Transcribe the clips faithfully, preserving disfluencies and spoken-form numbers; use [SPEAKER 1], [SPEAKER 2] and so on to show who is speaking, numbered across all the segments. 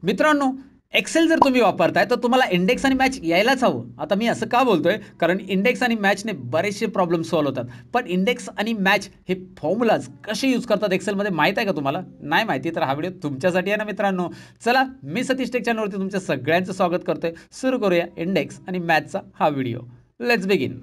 [SPEAKER 1] मित्रांनो, एक्सेल जर तुम्ही वापरताय तर तुम्हाला इंडेक्स आणि मॅच यायलाच हवं. आता मी असं का बोलतोय, कारण इंडेक्स आणि मॅचने बरेचसे प्रॉब्लेम सॉल्व्ह होतात. पण इंडेक्स आणि मॅच हे फॉर्म्युलाज कसे यूज करतात एक्सेलमध्ये माहीत आहे का तुम्हाला? नाही माहिती तर हा व्हिडिओ तुमच्यासाठी आहे ना मित्रांनो. चला, मी सतीश टेक चॅनलवरती तुमच्या सगळ्यांचं स्वागत करतोय. सुरू करूया इंडेक्स आणि मॅचचा हा व्हिडिओ. Let's begin.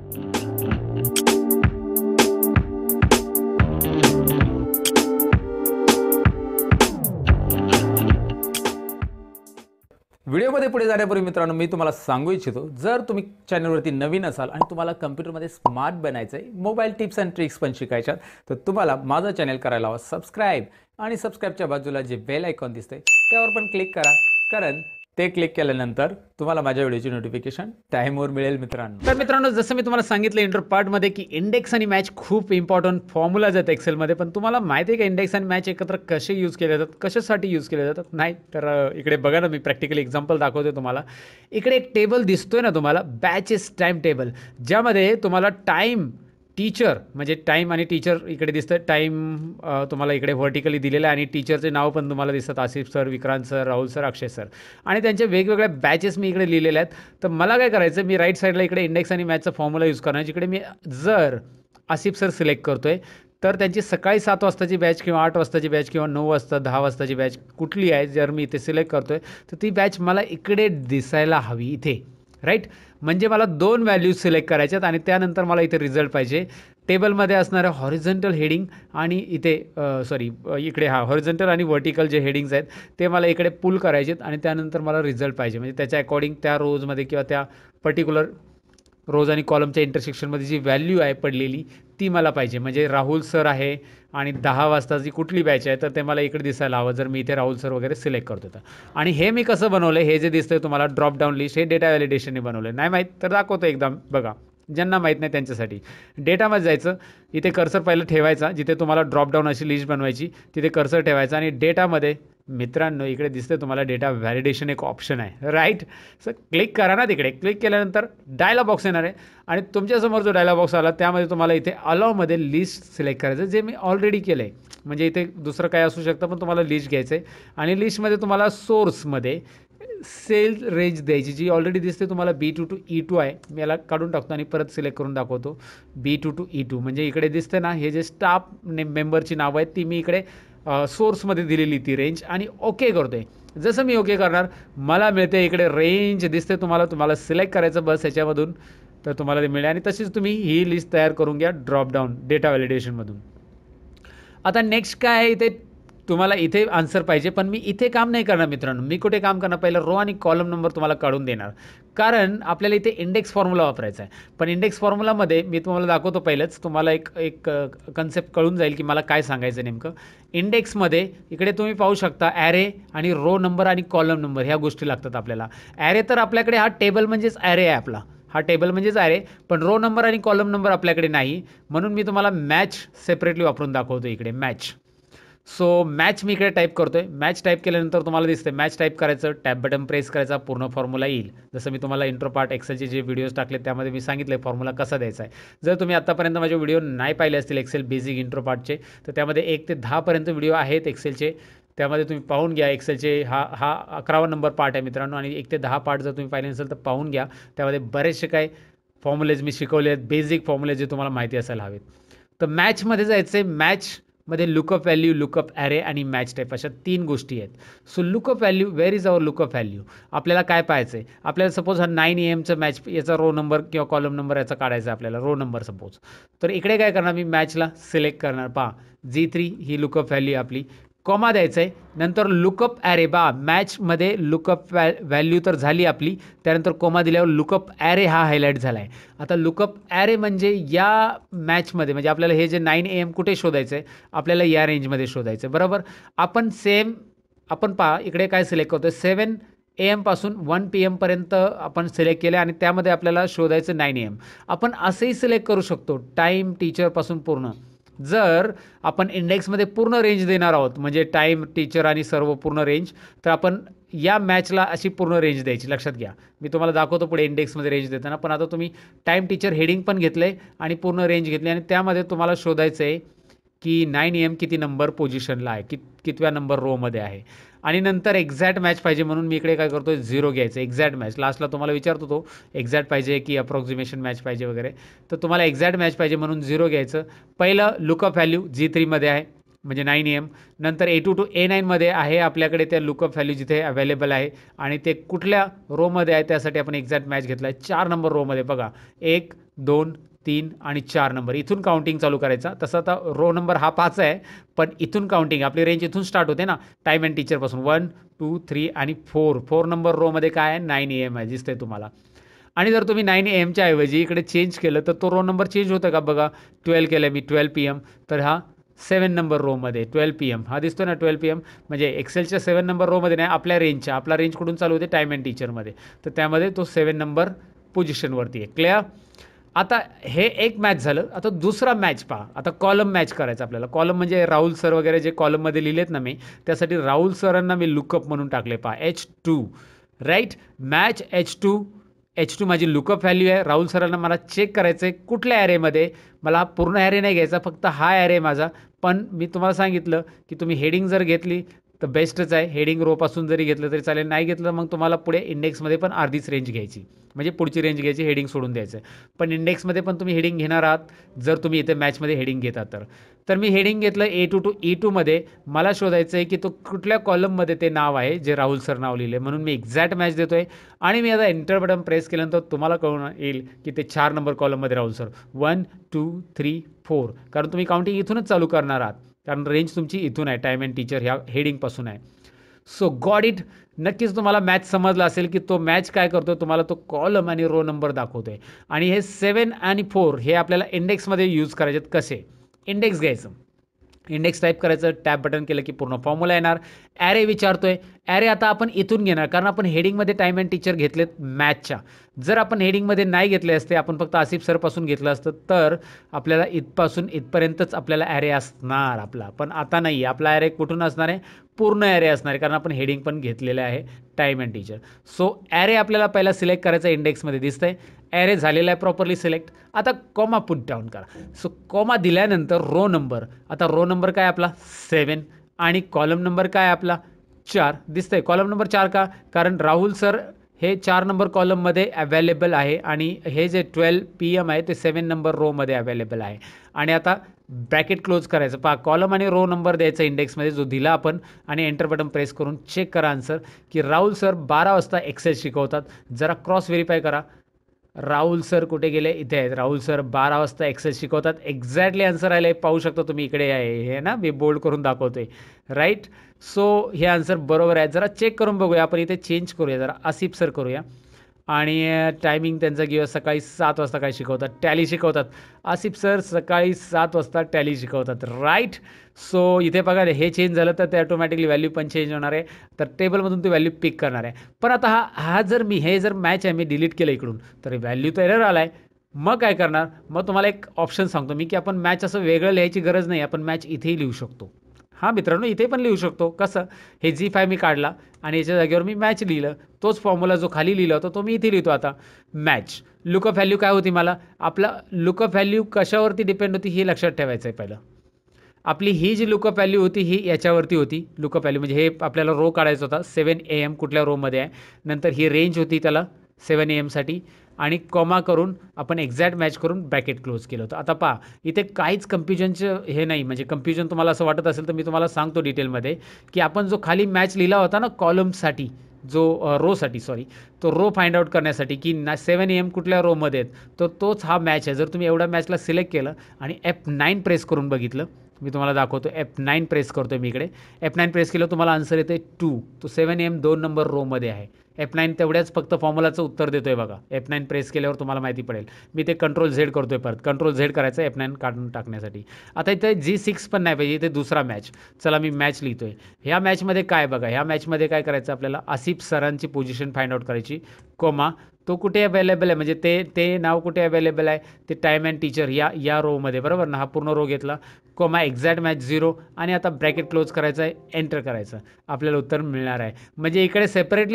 [SPEAKER 2] व्हिडिओमध्ये पुढे जाण्यापूर्वी मित्रांनो, मी तुम्हाला सांगू इच्छितो, जर तुम्ही चॅनलवरती नवीन असाल आणि तुम्हाला कम्प्युटरमध्ये स्मार्ट बनायचं आहे, मोबाईल टिप्स अँड ट्रिक्स पण शिकायच्यात, तर तुम्हाला माझं चॅनल करायला हवं सबस्क्राईब. आणि सबस्क्राईबच्या बाजूला जे बेल आयकॉन दिसते त्यावर पण क्लिक करा, कारण ते क्लिक केल्यानंतर तुम्हाला माझ्या व्हिडिओची नोटिफिकेशन टाईमवर मिळेल मित्रांनो.
[SPEAKER 1] तर मित्रांनो, जसं मी तुम्हाला सांगितलं इंट्रो पार्टमध्ये की इंडेक्स आणि मॅच खूप इम्पॉर्टंट फॉर्म्युलाज आहेत एक्सेलमध्ये. पण तुम्हाला माहिती आहे का इंडेक्स आणि मॅच एकत्र कसे यूज केले जातात, कशासाठी यूज केले जातात? नाही तर इकडे बघा ना, मी प्रॅक्टिकली एक्झाम्पल दाखवतो तुम्हाला. इकडे एक टेबल दिसतोय ना तुम्हाला, बॅचेस टाईम टेबल, ज्यामध्ये तुम्हाला टाईम टीचर म्हणजे टाईम आणि टीचर इकडे दिसतं. टाईम तुम्हाला इकडे व्हर्टिकली दिलेलं आहे आणि टीचरचे नाव पण तुम्हाला दिसतात, Asif sir, Vikrant sir, Rahul sir, Akshay sir. आणि त्यांचे वेगवेगळ्या बॅचेस मी इकडे लिहिलेले आहेत. तर मला काय करायचं, मी राईट साईडला इकडे इंडेक्स आणि मॅचचा फॉर्म्युला यूज करणार. जिकडे मी जर आसिफ सर सिलेक्ट करतोय तर त्यांची सकाळी सात वाजताची बॅच किंवा आठ वाजताची बॅच किंवा नऊ वाजता दहा वाजताची बॅच कुठली आहे जर मी इथे सिलेक्ट करतोय तर ती बॅच मला इकडे दिसायला हवी इथे, राईट. म्हणजे मला दोन व्हॅल्यूज सिलेक्ट करायच्यात आणि त्यानंतर मला इथे रिझल्ट पाहिजे. टेबलमध्ये असणाऱ्या हॉरिझॉन्टल हेडिंग आणि इथे सॉरी इकडे हा हॉरिझॉन्टल आणि व्हर्टिकल जे हेडिंग्स आहेत ते मला इकडे पुल करायचेत आणि त्यानंतर मला रिझल्ट पाहिजे. म्हणजे त्याच्या अकॉर्डिंग त्या रोजमध्ये किंवा त्या पर्टिक्युलर रोज आणि कॉलमच्या इंटरसेक्शनमध्ये जी व्हॅल्यू आहे पडलेली ती मला पाहिजे. म्हणजे राहुल सर आहे आणि दहा वाजताची कुठली बॅच आहे तर ते मला इकडे दिसायला हवं जर मी इथे राहुल सर वगैरे सिलेक्ट करतो तर. आणि हे मी कसं बनवलं, हे जे दिसतंय तुम्हाला ड्रॉप डाऊन लिस्ट, हे डेटा व्हॅलिडेशनने बनवलं. नाही माहीत तर दाखवतो एकदा बघा, ज्यांना माहीत नाही त्यांच्यासाठी. डेटामध्ये जायचं, इथे कर्सर पहिलं ठेवायचा, जिथे तुम्हाला ड्रॉपडाऊन अशी लिस्ट बनवायची तिथे कर्सर ठेवायचा आणि डेटामध्ये मित्रांनो इकडे दिसते तुम्हाला डेटा व्हॅलिडेशन एक ऑप्शन आहे, राईट. सर क्लिक करा ना तिकडे. क्लिक केल्यानंतर डायलॉग बॉक्स येणार आहे आणि तुमच्यासमोर जो डायलॉग बॉक्स आला त्यामध्ये तुम्हाला इथे अलावमध्ये लिस्ट सिलेक्ट करायचं, जे मी ऑलरेडी केलं आहे. म्हणजे इथे दुसरं काय असू शकतं पण तुम्हाला लिस्ट घ्यायचं आहे आणि लिस्टमध्ये तुम्हाला सोर्समध्ये सेल रेंज द्यायची, जी ऑलरेडी दिसते तुम्हाला B two two E two आहे. मी याला काढून टाकतो आणि परत सिलेक्ट करून दाखवतो. B two two E two म्हणजे इकडे दिसते ना, हे जे स्टाफ ने मेंबरची नावं आहेत ती मी इकडे सोर्समध्ये दिलेली ती रेंज आणि ओके करतो आहे. जसं मी ओके करणार मला मिळते इकडे रेंज दिसते तुम्हाला. तुम्हाला सिलेक्ट करायचं बस ह्याच्यामधून तर तुम्हाला ते मिळेल आणि तशीच तुम्ही ही लिस्ट तयार करून घ्या ड्रॉपडाऊन डेटा व्हॅलिडेशनमधून. आता नेक्स्ट काय आहे, इथे तुम्हाला इथे आन्सर पाहिजे पण मी इथे काम नाही करणार मित्रांनो. मी कुठे काम करणार, पहिलं रो आणि कॉलम नंबर तुम्हाला काढून देणार, कारण आपल्याला इथे इंडेक्स फॉर्म्युला वापरायचा आहे. पण इंडेक्स फॉर्म्युलामध्ये मी तुम्हाला दाखवतो पहिलंच, तुम्हाला एक एक कन्सेप्ट कळून जाईल की मला काय सांगायचं नेमकं. इंडेक्समध्ये इकडे तुम्ही पाहू शकता ॲरे आणि रो नंबर आणि कॉलम नंबर ह्या गोष्टी लागतात आपल्याला. ॲरे तर आपल्याकडे हा टेबल म्हणजेच ॲरे आहे आपला, हा टेबल म्हणजेच ॲरे. पण रो नंबर आणि कॉलम नंबर आपल्याकडे नाही, म्हणून मी तुम्हाला मॅच सेपरेटली वापरून दाखवतो इकडे मॅच. सो मॅच मी इकडे टाईप करतो आहे. मॅच टाईप केल्यानंतर तुम्हाला दिसते मॅच टाईप करायचं, टॅब बटन प्रेस करायचा, पूर्ण फॉर्म्युला येईल. जसं मी तुम्हाला इंट्रो पार्ट एक्सेलचे जे व्हिडिओज टाकले त्यामध्ये मी सांगितलं आहे फॉर्म्युला कसा द्यायचा आहे. जर तुम्ही आत्तापर्यंत माझे व्हिडिओ नाही पाहिले असतील एक्सेल बेसिक इंट्रो पार्टचे तर त्यामध्ये एक ते दहापर्यंत व्हिडिओ आहेत एक्सेलचे, त्यामध्ये तुम्ही पाहून घ्या. एक्सेलचे हा हा अकरावा नंबर पार्ट आहे मित्रांनो आणि एक ते दहा पार्ट जर तुम्ही पाहिले नसेल तर पाहून घ्या. त्यामध्ये बरेचसे काय फॉर्म्युलेज मी शिकवले आहेत, बेसिक फॉर्म्युले जे तुम्हाला माहिती असायला हवेत. तर मॅचमध्ये जायचं आहे. मॅचमध्ये लुकअप व्हॅल्यू, लुकअप ॲरे आणि मॅच टाईप अशा तीन गोष्टी आहेत. So lookup value, where is our lookup value? आपल्याला काय पाहायचं आहे, आपल्याला सपोज हा नाईन ए एमचं मॅच याचा रो नंबर किंवा कॉलम नंबर याचा काढायचा आहे आपल्याला, रो नंबर सपोज. तर इकडे काय करणार, मी मॅचला सिलेक्ट करणार. पहा जी थ्री ही लुकअप व्हॅल्यू आपली, कॉमा द्यायचं आहे. नंतर लुकअप ॲरे, बा मॅचमध्ये लुकअप व्हॅ व्हॅल्यू तर झाली आपली, त्यानंतर कॉमा दिल्यावर लुकअप ॲरे हा हायलाईट झाला आहे. आता लुकअप ॲरे म्हणजे या मॅचमध्ये, म्हणजे आपल्याला हे जे नाईन ए एम कुठे शोधायचं आहे, आपल्याला या रेंजमध्ये शोधायचं आहे, बरोबर. आपण सेम आपण पहा इकडे काय सिलेक्ट करतो, सेवन ए एमपासून वन पी एमपर्यंत आपण सिलेक्ट केलं आणि त्यामध्ये आपल्याला शोधायचं नाईन ए एम. आपण असंही सिलेक्ट करू शकतो टाईम टीचरपासून पूर्ण. जर आपण इंडेक्समध्ये पूर्ण रेंज देणार आहोत, म्हणजे टाईम, टीचर आणि सर्व पूर्ण रेंज, तर आपण या मॅचला अशी पूर्ण रेंज द्यायची. लक्षात घ्या, मी तुम्हाला दाखवतो पुढे इंडेक्समध्ये रेंज देताना. पण आता तुम्ही टाईम, टीचर हेडिंग पण घेतलं आहे आणि पूर्ण रेंज घेतली आणि त्यामध्ये तुम्हाला शोधायचं आहे की नाईन एम किती नंबर पोझिशनला आहे, कित कितव्या नंबर रोमध्ये आहे. आणि नंतर एक्झॅक्ट मॅच पाहिजे म्हणून मी इकडे काय करतो झिरो घ्यायचं. एक्झॅक्ट मॅच लास्टला तुम्हाला विचारतो तो एक्झॅक्ट पाहिजे की अप्रॉक्सिमेशन मॅच पाहिजे वगैरे, तर तुम्हाला एक्झॅक्ट मॅच पाहिजे म्हणून झिरो घ्यायचं. पहिलं लुकअप व्हॅल्यू जी थ्रीमध्ये आहे म्हणजे नाईन ए एम, नंतर ए टू टू ए नाईनमध्ये आहे आपल्याकडे त्या लुकअप व्हॅल्यू जिथे अवेलेबल आहे आणि ते कुठल्या रोमध्ये आहे त्यासाठी आपण एक्झॅक्ट मॅच घेतला आहे. चार नंबर रोमध्ये बघा, एक दोन तीन आणि चार नंबर इथून काउंटिंग चालू करायचा. तसं आता रो नंबर हा पाच आहे, पण इथून काउंटिंग आपली रेंज इथून स्टार्ट होते ना टाईम अँड टीचरपासून. वन टू थ्री आणि फोर फोर नंबर रोमध्ये काय आहे नाईन ए एम आहे दिसतंय तुम्हाला. आणि जर तुम्ही नाईन ए एमच्या ऐवजी इकडे चेंज केलं तर तो रो नंबर चेंज होतं का बघा. ट्वेल्व केलं मी ट्वेल्व पी एम, तर हा सेवन नंबर रोमध्ये ट्वेल्व पी एम हा दिसतो ना ट्वेल्व पी एम, म्हणजे एक्सेलच्या सेवन नंबर रोमध्ये नाही आपल्या रेंजच्या. आपला रेंज कुठून चालू होते टाईम अँड टीचरमध्ये, तर त्यामध्ये तो सेवन नंबर पोझिशनवरती आहे. क्लिअर. आता हे एक मॅच झालं. आता दुसरा मॅच पहा. आता कॉलम मॅच करायचा आपल्याला. कॉलम म्हणजे राहुल सर वगैरे जे कॉलममध्ये लिहिलेत ना मी, त्यासाठी राहुल सरांना मी लुकअप म्हणून टाकले पहा H two, right. Match H two. H two माझी लुकअप व्हॅल्यू आहे. राहुल सरांना मला चेक करायचं आहे कुठल्या ॲरेमध्ये. मला पूर्ण ॲरे नाही घ्यायचा, फक्त हा ॲरे माझा. पण मी तुम्हाला सांगितलं की तुम्ही हेडिंग जर घेतली तर बेस्टच आहे. हेडिंग रोपासून जरी घेतलं तरी चालेल, नाही घेतलं मग तुम्हाला पुढे इंडेक्समध्ये पण अर्धीच रेंज घ्यायची, म्हणजे पुढची रेंज घ्यायची, हेडिंग सोडून द्यायचं. पण इंडेक्समध्ये पण तुम्ही हेडिंग घेणार आहात जर तुम्ही इथे मॅचमध्ये हेडिंग घेता तर. तर मी हेडिंग घेतलं ए टू टू ई टूमध्ये. मला शोधायचं आहे की तो कुठल्या कॉलममध्ये ते नाव आहे जे राहुल सर नाव लिहिले, म्हणून मी एक्झॅक्ट मॅच देतो आहे. आणि मी आता एंटर बटन प्रेस केल्यानंतर तुम्हाला कळून येईल की ते चार नंबर कॉलममध्ये Rahul sir one two three four, कारण तुम्ही काउंटिंग इथूनच चालू करणार आहात, कारण रेंज तुमची इथून आहे टाईम अँड टीचर ह्या हेडिंगपासून आहे. So got it. नक्कीच तुम्हाला मॅच समजला असेल की तो मॅच काय करतो, तुम्हाला तो कॉलम आणि रो नंबर दाखवतोय. आणि हे सेवन आणि फोर हे आपल्याला इंडेक्समध्ये यूज करायचे. कसे? इंडेक्स घ्यायचं, इंडेक्स टाईप करायचं, टॅप बटन केलं की पूर्ण फॉर्म्युला येणार. ॲरे विचारतोय, ॲरे आता आपण इथून घेणार कारण आपण हेडिंगमध्ये टाईम अँड टीचर घेतलेत मॅचच्या. जर आपण हेडिंगमध्ये नाही घेतले असते, आपण फक्त आसिफ सरपासून घेतलं असतं, तर आपल्याला इथपासून इथपर्यंतच आपल्याला ॲरे असणार आपला. पण आता नाही, आपला ॲरे कुठून असणार आहे, पूर्ण ॲरे असणार आहे, कारण आपण हेडिंग पण घेतलेलं आहे time and teacher. So array आपल्याला पहिला सिलेक्ट करायचा, इंडेक्समध्ये दिसतंय ॲरे झालेला आहे प्रॉपरली सिलेक्ट. आता कॉमा पुट डाऊन करा. सो कॉमा दिल्यानंतर रो नंबर, आता रो नंबर काय आपला सेवन आणि कॉलम नंबर काय आपला चार दिसतंय. कॉलम नंबर चार का, कारण राहुल सर हे चार नंबर कॉलममध्ये अवेलेबल आहे आणि हे जे ट्वेल्व पी एम आहे ते सेवन नंबर रोमध्ये अवेलेबल आहे. आणि आता ब्रॅकेट क्लोज करायचं पहा, कॉलम आणि रो नंबर द्यायचा इंडेक्समध्ये जो दिला आपण, आणि एंटर बटन प्रेस करून चेक करा आन्सर की राहुल सर बारा वाजता एक्सेल शिकवतात. जरा क्रॉस व्हेरीफाय करा. राहुल सर कुठे गेले, इथे आहेत. राहुल सर बारा वाजता एक्सेल शिकवतात. एक्झॅक्टली आन्सर आले, पाहू शकता तुम्ही इकडे आहे हे ना, मी बोल्ड करून दाखवतोय, राईट. सो हे आन्सर बरोबर आहे. जरा चेक करून बघूया आपण, इथे चेंज करूया जरा, आसिफ सर करूया. आणि टायमिंग त्यांचा घेऊया, सकाळी सात वाजता काय शिकवतात, टॅली शिकवतात. आसिफ सर सकाळी सात वाजता टॅली शिकवतात, राईट. सो इथे बघा हे चेंज झालं तर ते ऑटोमॅटिकली व्हॅल्यू पण चेंज होणार आहे, तर टेबलमधून ती व्हॅल्यू पिक करणार आहे. पण आता हा हा जर मी हे जर मॅच आहे मी डिलीट केलं इकडून, तर व्हॅल्यू तर एरर आला आहे. मग काय करणार, मग तुम्हाला एक ऑप्शन सांगतो मी की आपण मॅच असं वेगळं लिहायची गरज नाही, आपण मॅच इथेही लिहू शकतो. हां मित्रांनो, इथे पण लिहू शकतो. कसं, हे जी फाय मी काढला आणि याच्या जागेवर मी मॅच लिहिलं, तोच फॉर्म्युला जो खाली लिहिला होता तो मी इथे लिहितो. आता मॅच लुकअप व्हॅल्यू काय होती, मला आपला लुकअप व्हॅल्यू कशावरती डिपेंड होती हे लक्षात ठेवायचं आहे. पहिलं आपली ही जी लुकअप व्हॅल्यू होती ही याच्यावरती होती. लुकअप व्हॅल्यू म्हणजे हे आपल्याला रो काढायचा होता, सेवन ए एम कुठल्या रोमध्ये आहे. नंतर ही रेंज होती त्याला सेवन ए एमसाठी, आणि कॉमा करून आपण एक्झॅक्ट मॅच करून ब्रॅकेट क्लोज केलं होतं. आता पहा इथे काहीच कन्फ्युजनचं हे नाही, म्हणजे कन्फ्युजन तुम्हाला असं वाटत असेल तर मी तुम्हाला सांगतो डिटेलमध्ये की आपण जो खाली मॅच लिहिला होता ना कॉलमसाठी, जो रोसाठी सॉरी तो रो फाइंड आउट करण्यासाठी की ना सेवन ए एम कुठल्या रोमध्ये आहेत, तर तोच हा मॅच आहे. जर तुम्ही एवढ्या मॅचला सिलेक्ट केलं आणि एफ नाईन प्रेस करून बघितलं, मी तुम्हाला दाखवतो, एफ नाईन प्रेस करतो मी इकडे, एफ नाईन प्रेस केलं तुम्हाला आन्सर येते टू, तो सेवन एम दोन नंबर रोमध्ये आहे. एफ नाईन तेवढ्याच फक्त फॉर्म्युलाचं उत्तर देतो आहे बघा. एफ नाईन प्रेस केल्यावर तुम्हाला माहिती पडेल. मी ते कंट्रोल झेड करतो आहे, परत कंट्रोल झेड करायचं एफ नाईन काढून टाकण्यासाठी. आता इथे जी सिक्स पण नाही पाहिजे, इथे दुसरा मॅच. चला मी मॅच लिहितो आहे. ह्या मॅचमध्ये काय बघा, ह्या मॅचमध्ये काय करायचं आपल्याला, आसिफ सरांची पोझिशन फाइंड आउट करायची, कोमा तो कुठे अवेलेबल आहे, म्हणजे ते ते नाव कुठे अवेलेबल आहे, ते टाईम अँड टीचर या या रोमध्ये, बरोबर ना. हा पूर्ण रो घेतला, कोमा एक्झॅक्ट मॅच झिरो, आणि आता ब्रॅकेट क्लोज करायचं आहे, एंटर करायचं, आपल्याला उत्तर मिळणार आहे. म्हणजे इकडे सेपरेटली मॅच काढायची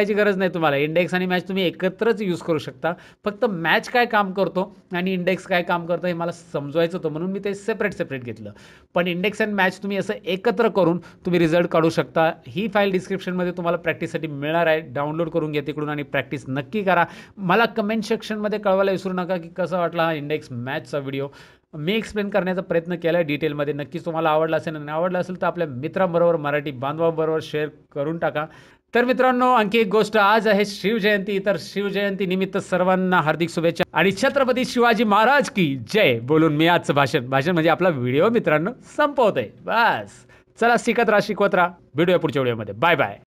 [SPEAKER 1] करायची गरज नाही तुम्हाला. इंडेक्स आणि मॅच तुम्ही एकत्रच यूज करू शकता. फक्त मॅच काय काम करतो आणि इंडेक्स काय काम करतं हे मला समजवायचं होतं, म्हणून मी ते सेपरेट सेपरेट घेतलं. पण इंडेक्स आणि मॅच तुम्ही असं एकत्र करून तुम्ही रिझल्ट काढू शकता. ही फाईल डिस्क्रिप्शनमध्ये तुम्हाला प्रॅक्टिससाठी मिळणार आहे. डाउनलोड करून घ्या तिकडून आणि प्रॅक्टिस नक्की करा. मला कमेंट सेक्शनमध्ये कळवायला विसरू नका की कसा वाटला हा इंडेक्स मॅचचा व्हिडिओ. मी एक्सप्लेन करण्याचा प्रयत्न केला आहे डिटेलमध्ये. नक्कीच तुम्हाला आवडला असेल आणि आवडला असेल तर आपल्या मित्रांबरोबर, मराठी बांधवांबरोबर शेअर करून टाका. तर मित्रांनो, आणखी एक गोष्ट, आज आहे शिवजयंती. तर शिवजयंती निमित्त सर्वांना हार्दिक शुभेच्छा आणि छत्रपती शिवाजी महाराज की जय बोलून मी आजचं भाषण भाषण म्हणजे आपला व्हिडिओ मित्रांनो संपवतोय. बस चला, शिकत राहा, शिकवत राहा. भेटूया पुढच्या व्हिडिओमध्ये. Bye bye.